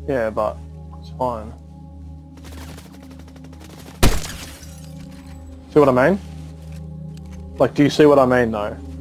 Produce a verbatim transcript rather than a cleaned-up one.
Yeah, but it's fine. See what I mean? Like, do you see what I mean though?